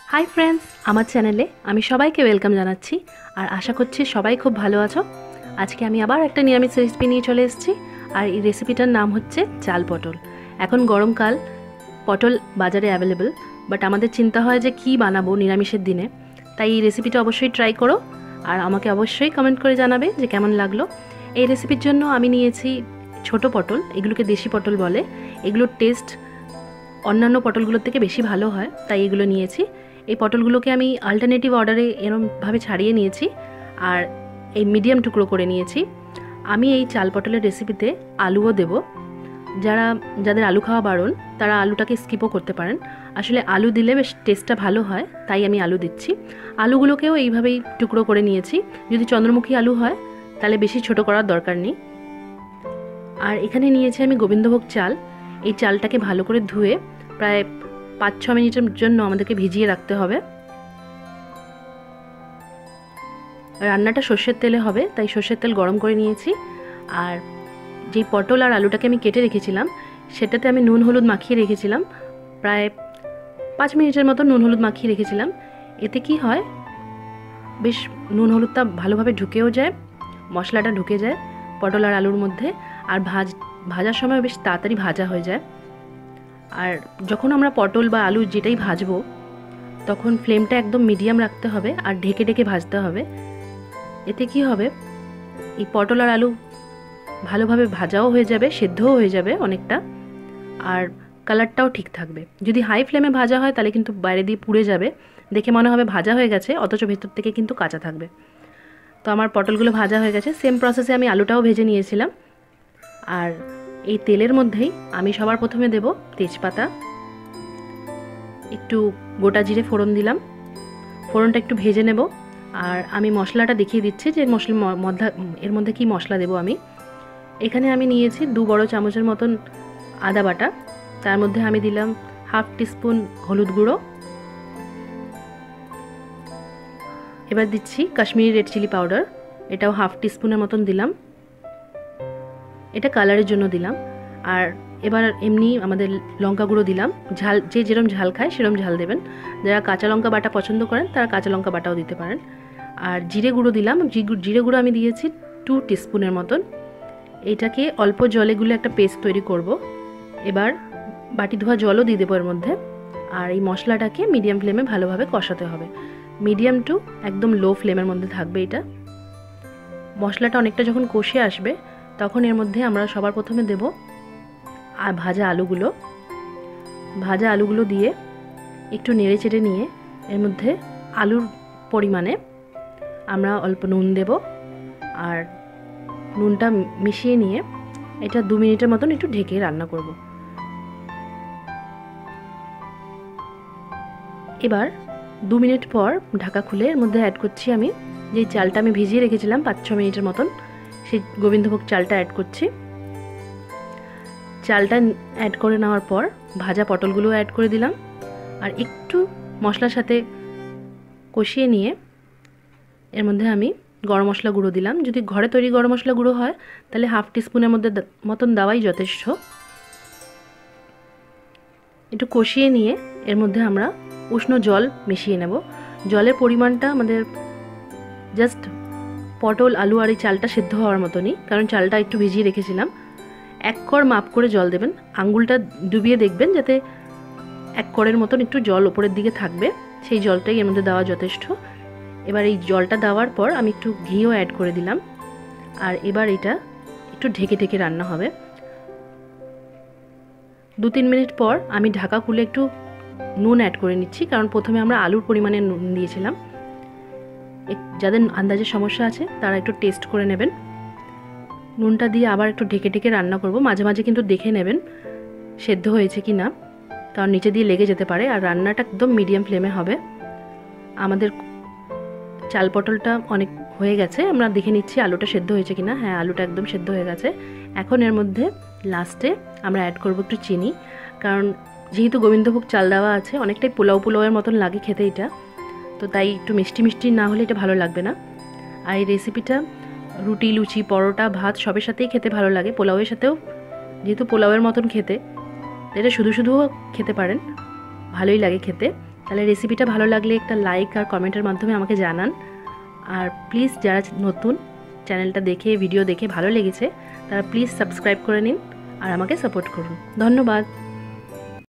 Hi friends, আমার চ্যানেলে আমি সবাইকে ওয়েলকাম জানাচ্ছি আর আশা করছি সবাই খুব ভালো আছো। আজকে আমি আবার একটা নিরামিষ রেসিপি নিয়ে চলে এসেছি আর এই রেসিপিটার নাম হচ্ছে চাল পটল। এখন গরমকাল, পটল বাজারে অ্যাভেলেবেল, বাট আমাদের চিন্তা হয় যে কী বানাবো নিরামিষের দিনে। তাই এই রেসিপিটা অবশ্যই ট্রাই করো আর আমাকে অবশ্যই কমেন্ট করে জানাবে যে কেমন লাগলো। এই রেসিপির জন্য আমি নিয়েছি ছোট পটল, এগুলোকে দেশি পটল বলে। এগুলোর টেস্ট অন্যান্য পটলগুলোর থেকে বেশি ভালো হয়, তাই এগুলো নিয়েছি। এই পটলগুলোকে আমি অল্টারনেটিভ অর্ডারে এরমভাবে ছাড়িয়ে নিয়েছি আর এই মিডিয়াম টুকরো করে নিয়েছি। আমি এই চাল পটলের রেসিপিতে আলুও দেব। যাদের আলু খাওয়া বারণ তারা আলুটাকে স্কিপও করতে পারেন। আসলে আলু দিলে বেশ টেস্টটা ভালো হয়, তাই আমি আলু দিচ্ছি। আলুগুলোকেও এইভাবেই টুকরো করে নিয়েছি। যদি চন্দ্রমুখী আলু হয় তাহলে বেশি ছোট করার দরকার নেই। আর এখানে নিয়েছি আমি গোবিন্দভোগ চাল। এই চালটাকে ভালো করে ধুয়ে প্রায় 5-6 মিনিটের জন্য আমাদেরকে ভিজিয়ে রাখতে হবে। রান্নাটা সর্ষের তেলে হবে, তাই সর্ষের তেল গরম করে নিয়েছি। আর যেই পটল আর আলুটাকে আমি কেটে রেখেছিলাম সেটাতে আমি নুন হলুদ মাখিয়ে রেখেছিলাম। প্রায় 5 মিনিটের মতো নুন হলুদ মাখিয়ে রেখেছিলাম। এতে কি হয়, বেশ নুন হলুদটা ভালোভাবে ঢুকেও যায়, মশলাটা ঢুকে যায় পটল আর আলুর মধ্যে। আর ভাজার সময় বেশ তাড়াতাড়ি ভাজা হয়ে যায়। আর যখন আমরা পটল বা আলু যেটাই ভাজবো তখন ফ্লেমটা একদম মিডিয়াম রাখতে হবে আর ঢেকে ঢেকে ভাজতে হবে। এতে কি হবে, এই পটল আর আলু ভালোভাবে ভাজাও হয়ে যাবে, সেদ্ধও হয়ে যাবে অনেকটা, আর কালারটাও ঠিক থাকবে। যদি হাই ফ্লেমে ভাজা হয় তাহলে কিন্তু বাইরে দিয়ে পুড়ে যাবে, দেখে মনে হবে ভাজা হয়ে গেছে, অথচ ভেতর থেকে কিন্তু কাঁচা থাকবে। তো আমার পটলগুলো ভাজা হয়ে গেছে। সেম প্রসেসে আমি আলুটাও ভেজে নিয়েছিলাম। আর এই তেলের মধ্যেই আমি সবার প্রথমে দেব তেজপাতা, একটু গোটা জিরে ফোড়ন দিলাম। ফোড়নটা একটু ভেজে নেব। আর আমি মশলাটা দেখিয়ে দিচ্ছি যে এর মধ্যে কি মশলা দেব। আমি এখানে আমি নিয়েছি 2 বড় চামচের মতন আদা বাটা। তার মধ্যে আমি দিলাম 1/2 টিস্পুন হলুদ গুঁড়ো। এবার দিচ্ছি কাশ্মীরি রেড চিলি পাউডার, এটাও 1/2 টিস্পুনের মতন দিলাম। এটা কালারের জন্য দিলাম। আর এবার এমনি আমাদের লঙ্কা গুঁড়ো দিলাম। ঝাল যে যেরকম ঝাল খায় সেরকম ঝাল দেবেন। যারা কাঁচা লঙ্কা বাটা পছন্দ করেন তারা কাঁচা লঙ্কা বাটাও দিতে পারেন। আর জিরে গুঁড়ো দিলাম। জিরে গুঁড়ো আমি দিয়েছি 2 টিস্পুনের মতন। এইটাকে অল্প জলে গুলে একটা পেস্ট তৈরি করব। এবার বাটি ধোয়া জলও দিয়ে দেবো এর মধ্যে। আর এই মশলাটাকে মিডিয়াম ফ্লেমে ভালোভাবে কষাতে হবে। মিডিয়াম টু একদম লো ফ্লেমের মধ্যে থাকবে এটা। মশলাটা অনেকটা যখন কষে আসবে তখন এর মধ্যে আমরা সবার প্রথমে দেব আর ভাজা আলুগুলো দিয়ে একটু নেড়ে চেড়ে নিয়ে এর মধ্যে আলুর পরিমাণে আমরা অল্প নুন দেব। আর নুনটা মিশিয়ে নিয়ে এটা 2 মিনিটের মতন একটু ঢেকে রান্না করব। এবার 2 মিনিট পর ঢাকা খুলে এর মধ্যে অ্যাড করছি আমি যে চালটা আমি ভিজিয়ে রেখেছিলাম 5-6 মিনিটের মতন, সেই গোবিন্দভোগ চালটা অ্যাড করছি। চালটা অ্যাড করে নেওয়ার পর ভাজা পটলগুলো অ্যাড করে দিলাম। আর একটু মশলার সাথে কষিয়ে নিয়ে এর মধ্যে আমি গরম মশলা গুঁড়ো দিলাম। যদি ঘরে তৈরি গরম মশলা গুঁড়ো হয় তাহলে 1/2 টিস্পুনের মতন দেওয়াই যথেষ্ট। একটু কষিয়ে নিয়ে এর মধ্যে আমরা উষ্ণ জল মিশিয়ে নেব। জলের পরিমাণটা আমাদের জাস্ট পটল আলু আর এই চালটা সেদ্ধ হওয়ার মতনই, কারণ চালটা একটু ভিজিয়ে রেখেছিলাম। 1 কড় মাপ করে জল দেবেন। আঙ্গুলটা ডুবিয়ে দেখবেন যাতে 1 কড়ের মতন একটু জল ওপরের দিকে থাকবে, সেই জলটাই এর মধ্যে দেওয়া যথেষ্ট। এবার এই জলটা দেওয়ার পর আমি একটু ঘিও অ্যাড করে দিলাম। আর এবার এটা একটু ঢেকে ঢেকে রান্না হবে। 2-3 মিনিট পর আমি ঢাকা খুলে একটু নুন অ্যাড করে নিচ্ছি, কারণ প্রথমে আমরা আলুর পরিমাণে নুন দিয়েছিলাম। যাদের আন্দাজের সমস্যা আছে তারা একটু টেস্ট করে নেবেন। নুনটা দিয়ে আবার একটু ঢেকে ঢেকে রান্না করব। মাঝে মাঝে কিন্তু দেখে নেবেন সেদ্ধ হয়েছে কি না, কারণ নিচে দিয়ে লেগে যেতে পারে। আর রান্নাটা একদম মিডিয়াম ফ্লেমে হবে। আমাদের চাল পটলটা অনেক হয়ে গেছে, আমরা দেখে নিচ্ছি আলুটা সেদ্ধ হয়েছে কিনা। হ্যাঁ, আলুটা একদম সেদ্ধ হয়ে গেছে। এখন এর মধ্যে লাস্টে আমরা অ্যাড করব একটু চিনি, কারণ যেহেতু গোবিন্দভোগ চাল দেওয়া আছে অনেকটাই পোলাওয়ের মতন লাগে খেতে এটা, তো তাই একটু মিষ্টি মিষ্টি না হলে এটা ভালো লাগবে না। আর এই রেসিপিটা রুটি, লুচি, পরোটা, ভাত সবের সাথেই খেতে ভালো লাগে। পোলাওয়ের সাথেও, যেহেতু পোলাওয়ের মতন খেতে, এটা শুধু শুধুও খেতে পারেন, ভালোই লাগে খেতে। তাহলে রেসিপিটা ভালো লাগলে একটা লাইক আর কমেন্টের মাধ্যমে আমাকে জানান। আর প্লিজ যারা নতুন চ্যানেলটা দেখে ভিডিও দেখে ভালো লেগেছে তারা প্লিজ সাবস্ক্রাইব করে নিন আর আমাকে সাপোর্ট করুন। ধন্যবাদ।